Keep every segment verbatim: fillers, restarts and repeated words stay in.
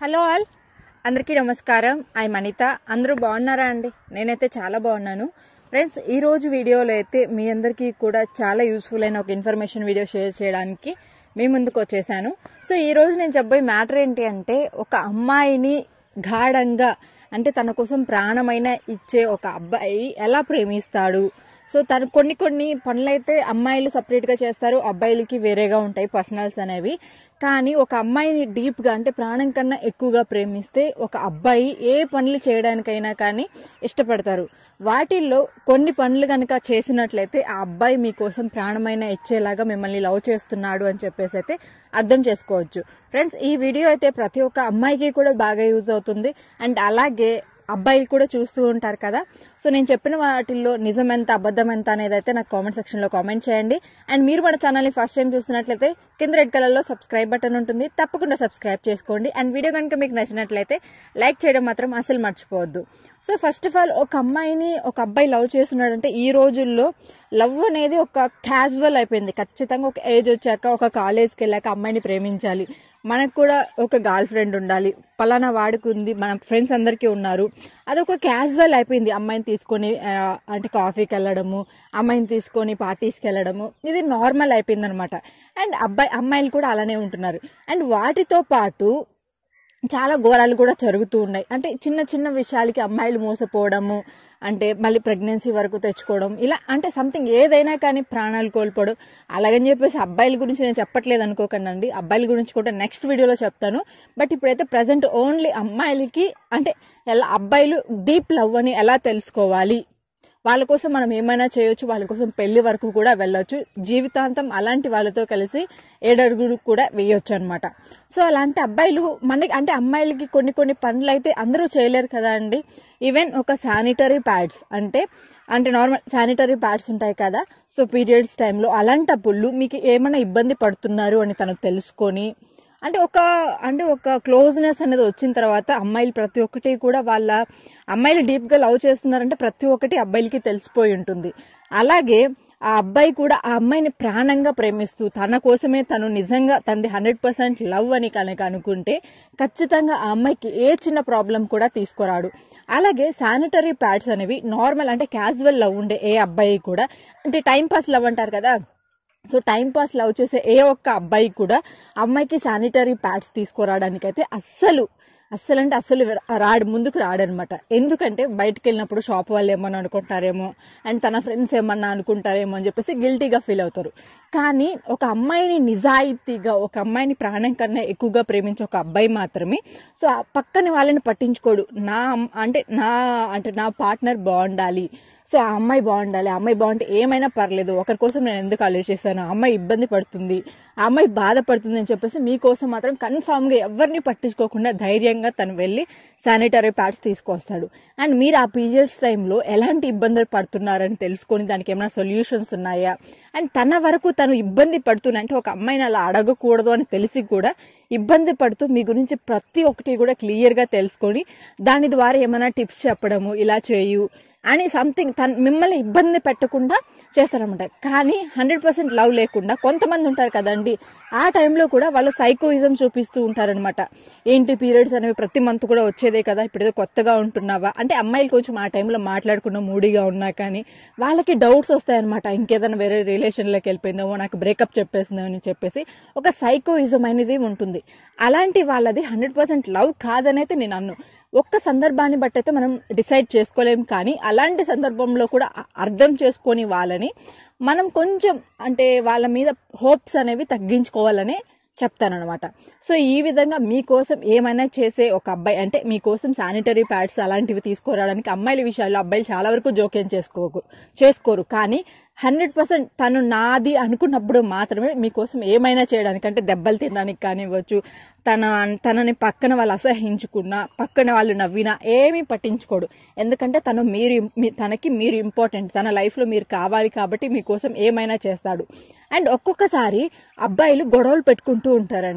Hello all, అందరికీ నమస్కారం. I Anitha. అందరూ బాగున్నారా అండి? నేనైతే చాలా బాగున్నాను ఫ్రెండ్స్. ఈరోజు వీడియోలో అయితే మీ అందరికీ కూడా చాలా యూస్ఫుల్ అయిన ఒక ఇన్ఫర్మేషన్ వీడియో షేర్ చేయడానికి మీ ముందుకు వచ్చేసాను. సో ఈరోజు నేను చెప్పబోయే మ్యాటర్ ఏంటి అంటే, ఒక అమ్మాయిని గాఢంగా అంటే తన కోసం ప్రాణమైన ఇచ్చే ఒక అబ్బాయి ఎలా ప్రేమిస్తాడు. సో తను కొన్ని కొన్ని పనులైతే అమ్మాయిలు సపరేట్గా చేస్తారు, అబ్బాయిలకి వేరేగా ఉంటాయి పర్సనల్స్ అనేవి. కానీ ఒక అమ్మాయిని డీప్గా అంటే ప్రాణం కన్నా ఎక్కువగా ప్రేమిస్తే ఒక అబ్బాయి ఏ పనులు చేయడానికైనా కానీ ఇష్టపడతారు. వాటిల్లో కొన్ని పనులు కనుక చేసినట్లయితే ఆ అబ్బాయి మీకోసం ప్రాణమైన ఇచ్చేలాగా మిమ్మల్ని లవ్ చేస్తున్నాడు అని చెప్పేసి అయితే అర్థం చేసుకోవచ్చు. ఫ్రెండ్స్, ఈ వీడియో అయితే ప్రతి ఒక్క అమ్మాయికి కూడా బాగా యూజ్ అవుతుంది. అండ్ అలాగే అబ్బాయిలు కూడా చూస్తూ ఉంటారు కదా. సో నేను చెప్పిన వాటిల్లో నిజం ఎంత అబద్ధం ఎంత అనేది అయితే నాకు కామెంట్ సెక్షన్లో కామెంట్ చేయండి. అండ్ మీరు మన ఛానల్ని ఫస్ట్ టైం చూస్తున్నట్లయితే కింద రెడ్ కలర్లో సబ్స్క్రైబ్ బటన్ ఉంటుంది, తప్పకుండా సబ్స్క్రైబ్ చేసుకోండి. అండ్ వీడియో కనుక మీకు నచ్చినట్లయితే లైక్ చేయడం మాత్రం అసలు మర్చిపోవద్దు. సో ఫస్ట్ ఆఫ్ ఆల్, ఒక అమ్మాయిని ఒక అబ్బాయి లవ్ చేస్తున్నాడంటే ఈ రోజుల్లో లవ్ అనేది ఒక క్యాజువల్ అయిపోయింది. ఖచ్చితంగా ఒక ఏజ్ వచ్చాక, ఒక కాలేజ్కి వెళ్ళాక అమ్మాయిని ప్రేమించాలి, మనకు కూడా ఒక గర్ల్ ఫ్రెండ్ ఉండాలి, పలానా వాడికి ఉంది, మన ఫ్రెండ్స్ అందరికీ ఉన్నారు, అదొక క్యాజువల్ అయిపోయింది. అమ్మాయిని తీసుకొని అంటే కాఫీకి వెళ్ళడము, అమ్మాయిని తీసుకొని పార్టీస్కి వెళ్ళడము, ఇది నార్మల్ అయిపోయింది అనమాట. అండ్ అబ్బాయి అమ్మాయిలు కూడా అలానే ఉంటున్నారు. అండ్ వాటితో పాటు చాలా ఘోరాలు కూడా జరుగుతూ ఉన్నాయి. అంటే చిన్న చిన్న విషయాలకి అమ్మాయిలు మోసపోవడము, అంటే మళ్ళీ ప్రెగ్నెన్సీ వరకు తెచ్చుకోవడం, ఇలా అంటే సంథింగ్ ఏదైనా కానీ ప్రాణాలు కోల్పోవడం. అలాగని చెప్పేసి అబ్బాయిల గురించి నేను చెప్పట్లేదు అనుకోకండి, అబ్బాయిల గురించి కూడా నెక్స్ట్ వీడియోలో చెప్తాను. బట్ ఇప్పుడైతే ప్రజెంట్ ఓన్లీ అమ్మాయిలకి అంటే ఎలా అబ్బాయిలు డీప్ లవ్ అని ఎలా తెలుసుకోవాలి, వాళ్ళ కోసం మనం ఏమైనా చేయొచ్చు, వాళ్ళ కోసం పెళ్లి వరకు కూడా వెళ్ళొచ్చు, జీవితాంతం అలాంటి వాళ్ళతో కలిసి ఏడడుగులు కూడా వేయొచ్చు అనమాట. సో అలాంటి అబ్బాయిలు మనకి అంటే అమ్మాయిలకి కొన్ని కొన్ని పనులు అయితే అందరూ చేయలేరు కదా అండి. ఈవెన్ ఒక శానిటరీ ప్యాడ్స్ అంటే అంటే నార్మల్ శానిటరీ ప్యాడ్స్ ఉంటాయి కదా, సో పీరియడ్స్ టైంలో అలాంటప్పుడు మీకు ఏమైనా ఇబ్బంది పడుతున్నారు అని తను తెలుసుకొని అంటే ఒక అంటే ఒక క్లోజ్నెస్ అనేది వచ్చిన తర్వాత అమ్మాయిలు ప్రతి ఒక్కటి కూడా వాళ్ళ అమ్మాయిలు డీప్గా లవ్ చేస్తున్నారంటే ప్రతి ఒక్కటి అబ్బాయిలకి తెలిసిపోయి ఉంటుంది. అలాగే ఆ అబ్బాయి కూడా ఆ అమ్మాయిని ప్రాణంగా ప్రేమిస్తూ తన కోసమే తను నిజంగా తనది హండ్రెడ్ పర్సెంట్ లవ్ అని కనుక అనుకుంటే ఖచ్చితంగా ఆ అమ్మాయికి ఏ చిన్న ప్రాబ్లం కూడా తీసుకురాడు. అలాగే శానిటరీ ప్యాడ్స్ అనేవి నార్మల్ అంటే క్యాజువల్ లవ్ ఉండే ఏ అబ్బాయి కూడా అంటే టైం పాస్ లవ్ అంటారు కదా, సో టైం పాస్ లవ్ చేసే ఏ ఒక్క అబ్బాయి కూడా అమ్మాయికి శానిటరీ ప్యాడ్స్ తీసుకురావడానికి అయితే అస్సలు అస్సలు అంటే అస్సలు రాడు, ముందుకు రాడనమాట. ఎందుకంటే బయటకు వెళ్ళినప్పుడు షాప్ వాళ్ళు ఏమన్నా అనుకుంటారేమో అండ్ తన ఫ్రెండ్స్ ఏమన్నా అనుకుంటారేమో అని చెప్పేసి గిల్టీగా ఫీల్ అవుతారు. కానీ ఒక అమ్మాయిని నిజాయితీగా ఒక అమ్మాయిని ప్రాణం కన్నా ఎక్కువగా ప్రేమించే ఒక అబ్బాయి మాత్రమే సో ఆ పక్కన వాళ్ళని పట్టించుకోడు. నా అంటే నా అంటే నా పార్ట్నర్ బాగుండాలి, సో ఆ అమ్మాయి బాగుండాలి, ఆ అమ్మాయి బాగుంటే ఏమైనా పర్లేదు, ఒకరి కోసం నేను ఎందుకు ఆలోచిస్తాను, ఆ అమ్మాయి ఇబ్బంది పడుతుంది, ఆ అమ్మాయి బాధపడుతుంది అని చెప్పేసి మీకోసం మాత్రం కన్ఫామ్గా ఎవరిని పట్టించుకోకుండా ధైర్యంగా తను వెళ్ళి శానిటరీ ప్యాడ్స్ తీసుకొస్తాడు. అండ్ మీరు ఆ పీరియడ్స్ టైంలో ఎలాంటి ఇబ్బందులు పడుతున్నారని తెలుసుకొని దానికి ఏమైనా సొల్యూషన్స్ ఉన్నాయా, అండ్ తన వరకు తను ఇబ్బంది పడుతున్నా అంటే ఒక అమ్మాయిని అలా అడగకూడదు అని తెలిసి కూడా ఇబ్బంది పడుతూ మీ గురించి ప్రతి ఒక్కటి కూడా క్లియర్గా తెలుసుకొని దాని ద్వారా ఏమైనా టిప్స్ చెప్పడము, ఇలా చేయు అని సంథింగ్ తను మిమ్మల్ని ఇబ్బంది పెట్టకుండా చేస్తారనమాట. కానీ హండ్రెడ్ పర్సెంట్ లవ్ లేకుండా కొంతమంది ఉంటారు కదండి, ఆ టైంలో కూడా వాళ్ళు సైకోయిజం చూపిస్తూ ఉంటారనమాట. ఏంటి పీరియడ్స్ అనేవి ప్రతి మంత్ కూడా వచ్చేదే కదా, ఇప్పుడు ఏదో కొత్తగా ఉంటున్నావా అంటే అమ్మాయిలు కొంచెం ఆ టైంలో మాట్లాడకుండా మూడీగా ఉన్నా కానీ వాళ్ళకి డౌట్స్ వస్తాయన్నమాట, ఇంకేదైనా వేరే రిలేషన్లోకి వెళ్ళిపోయిందేమో, నాకు బ్రేకప్ చెప్పేసిందేమో అని చెప్పేసి ఒక సైకోయిజం అనేది ఉంటుంది. అలాంటి వాళ్ళది హండ్రెడ్ పర్సెంట్ లవ్ కాదనైతే నేను అన్ను. ఒక్క సందర్భాన్ని బట్టి అయితే మనం డిసైడ్ చేసుకోలేం, కానీ అలాంటి సందర్భంలో కూడా అర్థం చేసుకొని వాళ్ళని మనం కొంచెం అంటే వాళ్ళ మీద హోప్స్ అనేవి తగ్గించుకోవాలని చెప్తానమాట. సో ఈ విధంగా మీకోసం ఏమైనా చేసే ఒక అబ్బాయి అంటే మీకోసం శానిటరీ ప్యాడ్స్ అలాంటివి తీసుకురావడానికి అమ్మాయిల విషయాల్లో అబ్బాయిలు చాలా వరకు జోక్యం చేసుకోకు చేసుకోరు కానీ హండ్రెడ్ పర్సెంట్ తను నాది అనుకున్నప్పుడు మాత్రమే మీకోసం ఏమైనా చేయడానికి అంటే దెబ్బలు తినడానికి కానివ్వచ్చు, తన తనని పక్కన వాళ్ళు అసహించుకున్నా, పక్కన వాళ్ళు నవ్వినా ఏమీ పట్టించుకోడు. ఎందుకంటే తను మీరు తనకి మీరు ఇంపార్టెంట్, తన లైఫ్లో మీరు కావాలి కాబట్టి మీకోసం ఏమైనా చేస్తాడు. అండ్ ఒక్కొక్కసారి అబ్బాయిలు గొడవలు పెట్టుకుంటూ ఉంటారండి.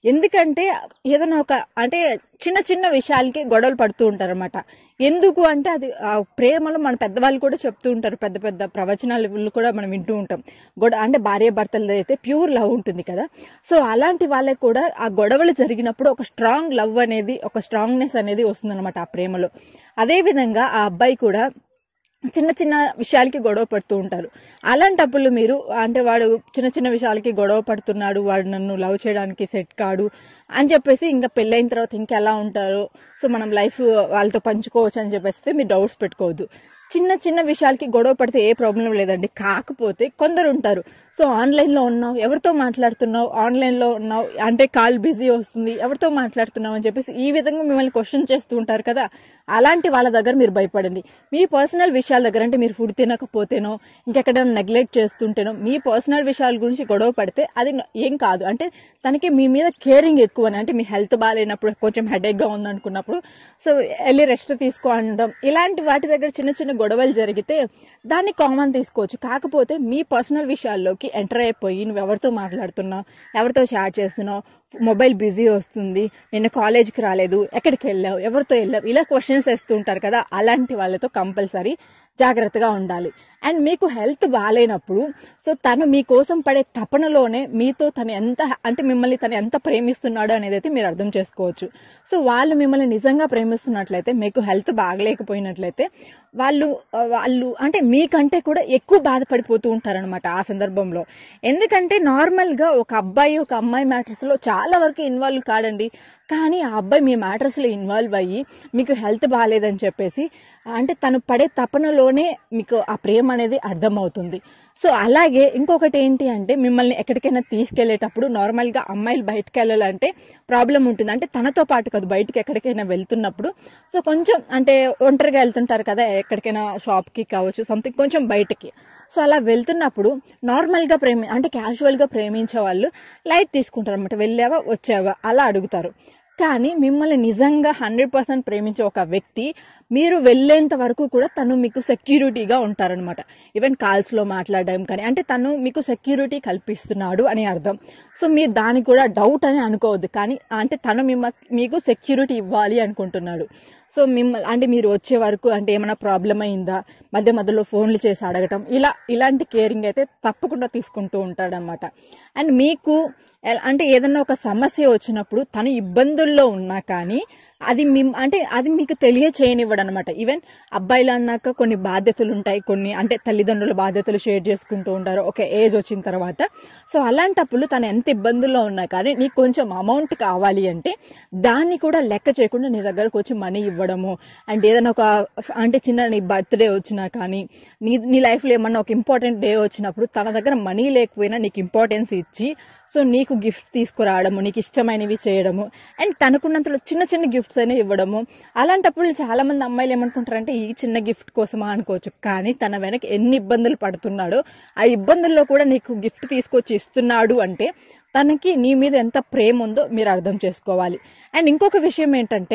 ఎందుకంటే ఏదైనా ఒక అంటే చిన్న చిన్న విషయాలకి గొడవలు పడుతూ ఉంటారు అనమాట. ఎందుకు అంటే అది ఆ ప్రేమలో మన పెద్దవాళ్ళు కూడా చెప్తూ ఉంటారు, పెద్ద పెద్ద ప్రవచనాలు కూడా మనం వింటూ ఉంటాం. గొడవ అంటే భార్య భర్తలది అయితే ప్యూర్ లవ్ ఉంటుంది కదా. సో అలాంటి వాళ్ళకి కూడా ఆ గొడవలు జరిగినప్పుడు ఒక స్ట్రాంగ్ లవ్ అనేది, ఒక స్ట్రాంగ్నెస్ అనేది వస్తుంది అనమాట ఆ ప్రేమలో. అదేవిధంగా ఆ అబ్బాయి కూడా చిన్న చిన్న విషయాలకి గొడవ పడుతూ ఉంటారు. అలాంటప్పుడు మీరు అంటే వాడు చిన్న చిన్న విషయాలకి గొడవ పడుతున్నాడు, వాడు నన్ను లవ్ చేయడానికి సెట్ కాడు అని చెప్పేసి ఇంకా పెళ్ళైన తర్వాత ఇంకెలా ఉంటారో, సో మనం లైఫ్ వాళ్ళతో పంచుకోవచ్చు అని చెప్పేసి మీరు డౌట్స్ పెట్టుకోవద్దు. చిన్న చిన్న విషయాలకి గొడవ పడితే ఏ ప్రాబ్లం లేదండి. కాకపోతే కొందరు ఉంటారు, సో ఆన్లైన్లో ఉన్నావు, ఎవరితో మాట్లాడుతున్నావు, ఆన్లైన్లో ఉన్నావు అంటే కాల్ బిజీ వస్తుంది, ఎవరితో మాట్లాడుతున్నావు అని చెప్పేసి ఈ విధంగా మిమ్మల్ని క్వశ్చన్ చేస్తూ ఉంటారు కదా. అలాంటి వాళ్ళ దగ్గర మీరు భయపడండి. మీ పర్సనల్ విషయాల దగ్గర అంటే మీరు ఫుడ్ తినకపోతేనో ఇంకెక్కడైనా నెగ్లెక్ట్ చేస్తుంటేనో మీ పర్సనల్ విషయాల గురించి గొడవ పడితే అది ఏం కాదు. అంటే తనకి మీ మీద కేరింగ్ ఎక్కువని, అంటే మీ హెల్త్ బాగాలేనప్పుడు కొంచెం హెడేక్గా ఉందనుకున్నప్పుడు సో వెళ్ళి రెస్ట్ తీసుకో అనడం, ఇలాంటి వాటి దగ్గర చిన్న చిన్న గొడవలు జరిగితే దాన్ని కామన్ తీసుకోవచ్చు. కాకపోతే మీ పర్సనల్ విషయాల్లోకి ఎంటర్ అయిపోయి నువ్వు ఎవరితో మాట్లాడుతున్నావు, ఎవరితో చాట్ చేస్తున్నావు, మొబైల్ బిజీ వస్తుంది, నిన్న కాలేజ్కి రాలేదు, ఎక్కడికి వెళ్ళావు, ఎవరితో వెళ్ళావు, ఇలా క్వశ్చన్స్ వేస్తూ ఉంటారు కదా. అలాంటి వాళ్ళతో కంపల్సరీ జాగ్రత్తగా ఉండాలి. అండ్ మీకు హెల్త్ బాగాలేనప్పుడు సో తను మీకోసం పడే తపనలోనే మీతో తను ఎంత అంటే మిమ్మల్ని తను ఎంత ప్రేమిస్తున్నాడో అనేది అయితే మీరు అర్థం చేసుకోవచ్చు. సో వాళ్ళు మిమ్మల్ని నిజంగా ప్రేమిస్తున్నట్లయితే, మీకు హెల్త్ బాగలేకపోయినట్లయితే వాళ్ళు వాళ్ళు అంటే మీకంటే కూడా ఎక్కువ బాధపడిపోతూ ఉంటారనమాట ఆ సందర్భంలో. ఎందుకంటే నార్మల్గా ఒక అబ్బాయి ఒక అమ్మాయి మ్యాటర్స్లో చాలా వరకు ఇన్వాల్వ్ కాడండి. కానీ ఆ అబ్బాయి మీ మ్యాటర్స్లో ఇన్వాల్వ్ అయ్యి మీకు హెల్త్ బాగాలేదని చెప్పేసి అంటే తను పడే తపనలోనే మీకు ఆ ప్రేమ అనేది అర్థమవుతుంది. సో అలాగే ఇంకొకటి ఏంటి అంటే మిమ్మల్ని ఎక్కడికైనా తీసుకెళ్లేటప్పుడు నార్మల్గా అమ్మాయిలు బయటకు వెళ్ళాలంటే ప్రాబ్లం ఉంటుంది. అంటే తనతో పాటు కాదు, బయటకి ఎక్కడికైనా వెళ్తున్నప్పుడు సో కొంచెం అంటే ఒంటరిగా వెళ్తుంటారు కదా, ఎక్కడికైనా షాప్కి కావచ్చు సంథింగ్ కొంచెం బయటకి. సో అలా వెళ్తున్నప్పుడు నార్మల్గా ప్రేమి అంటే క్యాజువల్గా ప్రేమించే వాళ్ళు లైట్ తీసుకుంటారు అనమాట. వెళ్ళావా వచ్చావా అలా అడుగుతారు. కానీ మిమ్మల్ని నిజంగా హండ్రెడ్ పర్సెంట్ ప్రేమించే ఒక వ్యక్తి మీరు వెళ్ళేంత వరకు కూడా తను మీకు సెక్యూరిటీగా ఉంటారనమాట. ఈవెన్ కాల్స్లో మాట్లాడడం కానీ అంటే తను మీకు సెక్యూరిటీ కల్పిస్తున్నాడు అని అర్థం. సో మీరు దానికి కూడా డౌట్ అని అనుకోవద్దు. కానీ అంటే తను మిమ్మ మీకు సెక్యూరిటీ ఇవ్వాలి అనుకుంటున్నాడు. సో మిమ్మల్ని అంటే మీరు వచ్చే వరకు అంటే ఏమైనా ప్రాబ్లం అయిందా, మధ్య మధ్యలో ఫోన్లు చేసి అడగటం, ఇలా ఇలాంటి కేరింగ్ అయితే తప్పకుండా తీసుకుంటూ ఉంటాడనమాట. అండ్ మీకు అంటే ఏదన్నా ఒక సమస్య వచ్చినప్పుడు తను ఇబ్బందుల్లో ఉన్నా కానీ అది మీ అంటే అది మీకు తెలియచేయనివ్వడు అనమాట. ఈవెన్ అబ్బాయిలు అన్నాక కొన్ని బాధ్యతలు ఉంటాయి, కొన్ని అంటే తల్లిదండ్రుల బాధ్యతలు షేర్ చేసుకుంటూ ఉంటారు ఒక ఏజ్ వచ్చిన తర్వాత. సో అలాంటప్పుడు తను ఎంత ఇబ్బందుల్లో ఉన్నా కానీ నీకు కొంచెం అమౌంట్ కావాలి అంటే దాన్ని కూడా లెక్క చేయకుండా నీ దగ్గరకు వచ్చి మనీ ఇవ్వడము. అండ్ ఏదైనా ఒక అంటే చిన్న నీ బర్త్డే వచ్చినా కానీ నీ నీ లైఫ్లో ఏమన్నా ఒక ఇంపార్టెంట్ డే వచ్చినప్పుడు తన దగ్గర మనీ లేకపోయినా నీకు ఇంపార్టెన్స్ ఇచ్చి సో నీకు గిఫ్ట్స్ తీసుకురావడము, నీకు ఇష్టమైనవి చేయడము, అండ్ తనకున్నంతలో చిన్న చిన్న గిఫ్ట్స్ అయినా ఇవ్వడము. అలాంటప్పుడు చాలా మంది అమ్మాయిలు ఏమనుకుంటారంటే ఈ చిన్న గిఫ్ట్ కోసమా అనుకోవచ్చు. కానీ తన వెనక ఎన్ని ఇబ్బందులు పడుతున్నాడో ఆ ఇబ్బందుల్లో కూడా నీకు గిఫ్ట్ తీసుకొచ్చి ఇస్తున్నాడు అంటే తనకి నీ మీద ఎంత ప్రేమ ఉందో మీరు అర్థం చేసుకోవాలి. అండ్ ఇంకొక విషయం ఏంటంటే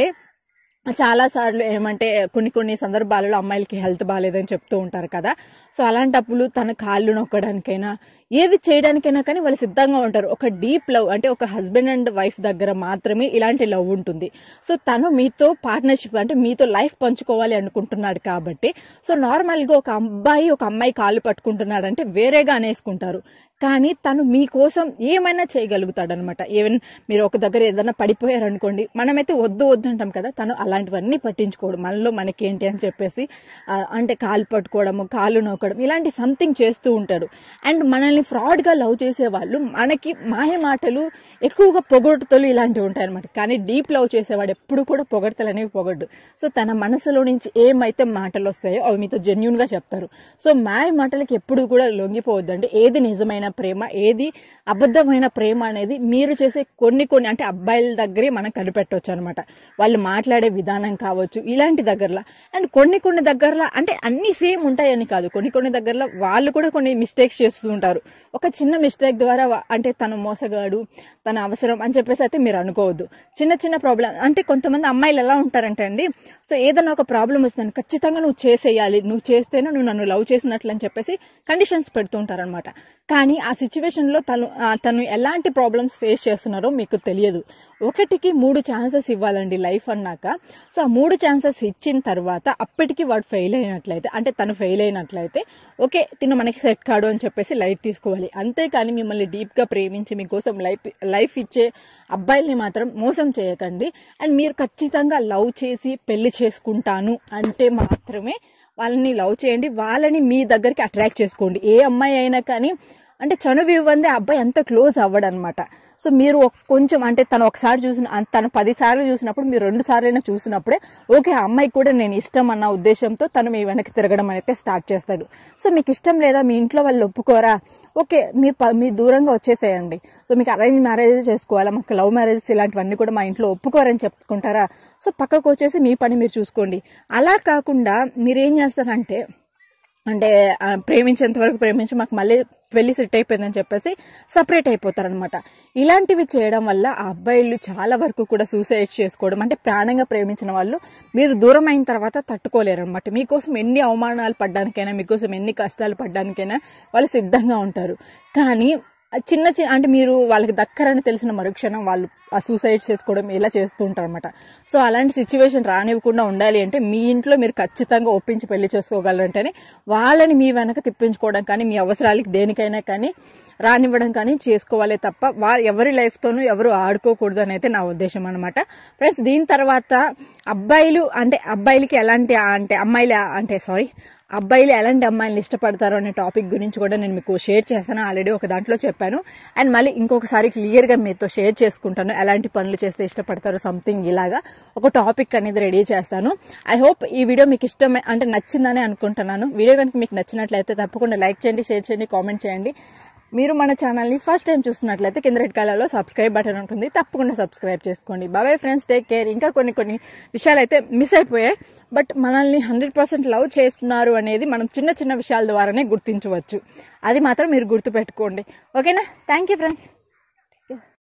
చాలా సార్లు ఏమంటే కొన్ని కొన్ని సందర్భాలలో అమ్మాయిలకి హెల్త్ బాగాలేదని చెప్తూ ఉంటారు కదా. సో అలాంటప్పుడు తన కాళ్ళు నొక్కడానికైనా ఏది చేయడానికైనా కానీ వాళ్ళు సిద్ధంగా ఉంటారు. ఒక డీప్ లవ్ అంటే ఒక హస్బెండ్ అండ్ వైఫ్ దగ్గర మాత్రమే ఇలాంటి లవ్ ఉంటుంది. సో తను మీతో పార్ట్నర్షిప్ అంటే మీతో లైఫ్ పంచుకోవాలి అనుకుంటున్నాడు కాబట్టి సో నార్మల్గా ఒక అబ్బాయి ఒక అమ్మాయి కాళ్ళు పట్టుకుంటున్నాడు అంటే వేరేగా అనేసుకుంటారు. కానీ తను మీకోసం ఏమైనా చేయగలుగుతాడు అనమాట. ఈవెన్ మీరు ఒక దగ్గర ఏదైనా పడిపోయారు అనుకోండి, మనమైతే వద్దు వద్దు అంటాం కదా, తను అలాంటివన్నీ పట్టించుకోవడం, మనలో మనకేంటి అని చెప్పేసి అంటే కాలు పట్టుకోవడము, కాలు నొక్కడం ఇలాంటి సంథింగ్ చేస్తూ ఉంటాడు. అండ్ మనల్ని ఫ్రాడ్గా లవ్ చేసే వాళ్ళు మనకి మాయ మాటలు ఎక్కువగా పొగడ్తలు ఇలాంటివి ఉంటాయన్నమాట. కానీ డీప్ లవ్ చేసేవాడు ఎప్పుడు కూడా పొగడ్తలు అనేవి పొగడ్డు. సో తన మనసులో నుంచి ఏమైతే మాటలు వస్తాయో అవి మీతో జెన్యున్గా చెప్తారు. సో మాయ మాటలకి ఎప్పుడు కూడా లొంగిపోవద్దండి. ఏది నిజమైన ప్రేమ, ఏది అబద్ధమైన ప్రేమ అనేది మీరు చేసే కొన్ని కొన్ని అంటే అబ్బాయిల దగ్గరే మనం కనిపెట్టవచ్చు అనమాట. వాళ్ళు మాట్లాడే విధానం కావచ్చు ఇలాంటి దగ్గరలో. అండ్ కొన్ని కొన్ని దగ్గరలో అంటే అన్ని సేమ్ ఉంటాయని కాదు, కొన్ని కొన్ని దగ్గరలో వాళ్ళు కూడా కొన్ని మిస్టేక్స్ చేస్తూ ఉంటారు. ఒక చిన్న మిస్టేక్ ద్వారా అంటే తను మోసగాడు, తన అవసరం అని చెప్పేసి అయితే మీరు అనుకోవద్దు. చిన్న చిన్న ప్రాబ్లం అంటే కొంతమంది అమ్మాయిలు ఎలా ఉంటారంటే అండి, సో ఏదైనా ఒక ప్రాబ్లం వస్తుందని ఖచ్చితంగా నువ్వు చేసేయాలి, నువ్వు చేస్తేనే నువ్వు నన్ను లవ్ చేసినట్లు అని చెప్పేసి కండిషన్స్ పెడుతూ ఉంటారనమాట. కానీ ఆ సిచ్యువేషన్లో తను తను ఎలాంటి ప్రాబ్లమ్స్ ఫేస్ చేస్తున్నారో మీకు తెలియదు. ఒకటికి మూడు ఛాన్సెస్ ఇవ్వాలండి లైఫ్ అన్నాక. సో ఆ మూడు ఛాన్సెస్ ఇచ్చిన తర్వాత అప్పటికి వాడు ఫెయిల్ అయినట్లయితే, అంటే తను ఫెయిల్ అయినట్లయితే ఓకే తిను మనకి సెట్ కాడు అని చెప్పేసి లైట్ తీసుకోవాలి. అంతేకాని మిమ్మల్ని డీప్గా ప్రేమించి మీకోసం లైఫ్ లైఫ్ ఇచ్చే అబ్బాయిల్ని మాత్రం మోసం చేయకండి. అండ్ మీరు ఖచ్చితంగా లవ్ చేసి పెళ్లి చేసుకుంటాను అంటే మాత్రమే వాళ్ళని లవ్ చేయండి, వాళ్ళని మీ దగ్గరికి అట్రాక్ట్ చేసుకోండి. ఏ అమ్మాయి అయినా కానీ అంటే చనువు ఇవ్వందే అబ్బాయి అంత క్లోజ్ అవ్వడనమాట. సో మీరు కొంచెం అంటే తను ఒకసారి చూసిన తను పది సార్లు చూసినప్పుడు మీరు రెండు సార్లు అయినా చూసినప్పుడే ఓకే ఆ అమ్మాయి కూడా నేను ఇష్టం అన్న ఉద్దేశంతో తను మీ వెనక్కి తిరగడం అయితే స్టార్ట్ చేస్తాడు. సో మీకు ఇష్టం లేదా, మీ ఇంట్లో వాళ్ళు ఒప్పుకోరా, ఓకే మీ మీ దూరంగా వచ్చేసేయండి. సో మీకు అరేంజ్ మ్యారేజ్ చేసుకోవాలా, మాకు లవ్ మ్యారేజెస్ ఇలాంటివన్నీ కూడా మా ఇంట్లో ఒప్పుకోరని చెప్పుకుంటారా, సో పక్కకు వచ్చేసి మీ పని మీరు చూసుకోండి. అలా కాకుండా మీరేం చేస్తారంటే అంటే ప్రేమించేంత వరకు ప్రేమించి మాకు మళ్ళీ పెళ్లి సెట్ అయిపోయిందని చెప్పేసి సపరేట్ అయిపోతారనమాట. ఇలాంటివి చేయడం వల్ల ఆ అబ్బాయిలు చాలా వరకు కూడా సూసైడ్ చేసుకోవడం, అంటే ప్రాణంగా ప్రేమించిన వాళ్ళు మీరు దూరం అయిన తర్వాత తట్టుకోలేరు అనమాట. మీకోసం ఎన్ని అవమానాలు పడ్డానికైనా, మీకోసం ఎన్ని కష్టాలు పడ్డానికైనా వాళ్ళు సిద్ధంగా ఉంటారు. కానీ చిన్న చిన్న అంటే మీరు వాళ్ళకి దక్కరని తెలిసిన మరుక్షణం వాళ్ళు ఆ సూసైడ్ చేసుకోవడం ఇలా చేస్తూ ఉంటారు అనమాట. సో అలాంటి సిచ్యువేషన్ రానివ్వకుండా ఉండాలి అంటే మీ ఇంట్లో మీరు ఖచ్చితంగా ఒప్పించి పెళ్లి చేసుకోగలరంటేనే వాళ్ళని మీ వెనక తిప్పించుకోవడం కానీ, మీ అవసరాలకి దేనికైనా కానీ రానివ్వడం కానీ చేసుకోవాలి తప్ప వా ఎవరి లైఫ్తోనూ ఎవరు ఆడుకోకూడదు అని అయితే నా ఉద్దేశం అనమాట. ప్లస్ దీని తర్వాత అబ్బాయిలు అంటే అబ్బాయిలకి ఎలాంటి అంటే అమ్మాయిలు అంటే సారీ అబ్బాయిలు ఎలాంటి అమ్మాయిలు ఇష్టపడతారో అనే టాపిక్ గురించి కూడా నేను మీకు షేర్ చేశాను, ఆల్రెడీ ఒక దాంట్లో చెప్పాను. అండ్ మళ్ళీ ఇంకొకసారి క్లియర్గా మీతో షేర్ చేసుకుంటాను ఎలాంటి పనులు చేస్తే ఇష్టపడతారో సంథింగ్ ఇలాగా ఒక టాపిక్ అనేది రెడీ చేస్తాను. ఐ హోప్ ఈ వీడియో మీకు ఇష్టమే అంటే నచ్చిందని అనుకుంటున్నాను. వీడియో కనుక మీకు నచ్చినట్లయితే తప్పకుండా లైక్ చేయండి, షేర్ చేయండి, కామెంట్ చేయండి. మీరు మన ఛానల్ని ఫస్ట్ టైం చూస్తున్నట్లయితే కింద రెడ్ కలర్లో సబ్స్క్రైబ్ బటన్ ఉంటుంది, తప్పకుండా సబ్స్క్రైబ్ చేసుకోండి. బాబాయ్ ఫ్రెండ్స్, టేక్ కేర్. ఇంకా కొన్ని కొన్ని విషయాలు అయితే మిస్ అయిపోయాయి, బట్ మనల్ని హండ్రెడ్ పర్సెంట్ లవ్ చేస్తున్నారు అనేది మనం చిన్న చిన్న విషయాల ద్వారానే గుర్తించవచ్చు. అది మాత్రం మీరు గుర్తుపెట్టుకోండి. ఓకేనా? Thank you friends.